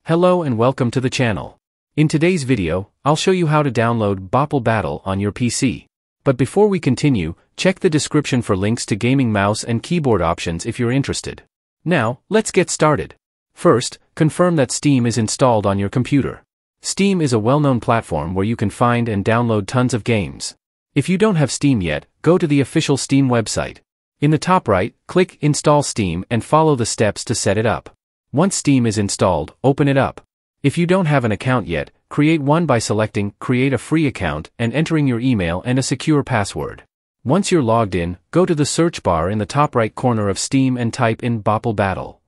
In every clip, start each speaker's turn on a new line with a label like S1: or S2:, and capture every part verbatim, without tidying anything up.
S1: Hello and welcome to the channel. In today's video, I'll show you how to download Bopl on your P C. But before we continue, check the description for links to gaming mouse and keyboard options if you're interested. Now, let's get started. First, confirm that Steam is installed on your computer. Steam is a well-known platform where you can find and download tons of games. If you don't have Steam yet, go to the official Steam website. In the top right, click Install Steam and follow the steps to set it up. Once Steam is installed, open it up. If you don't have an account yet, create one by selecting Create a Free Account and entering your email and a secure password. Once you're logged in, go to the search bar in the top right corner of Steam and type in Bopl.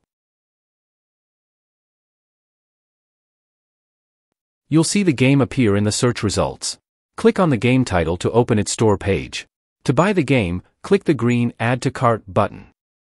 S1: You'll see the game appear in the search results. Click on the game title to open its store page. To buy the game, click the green Add to Cart button.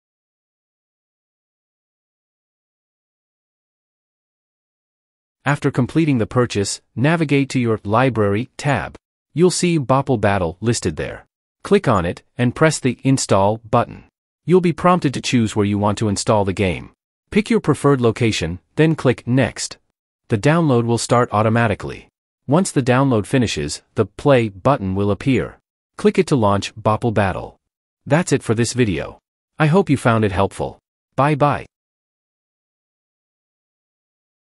S1: After completing the purchase, navigate to your Library tab. You'll see Bopl listed there. Click on it, and press the Install button. You'll be prompted to choose where you want to install the game. Pick your preferred location, then click Next. The download will start automatically. Once the download finishes, the Play button will appear. Click it to launch Bopl. That's it for this video. I hope you found it helpful. Bye bye.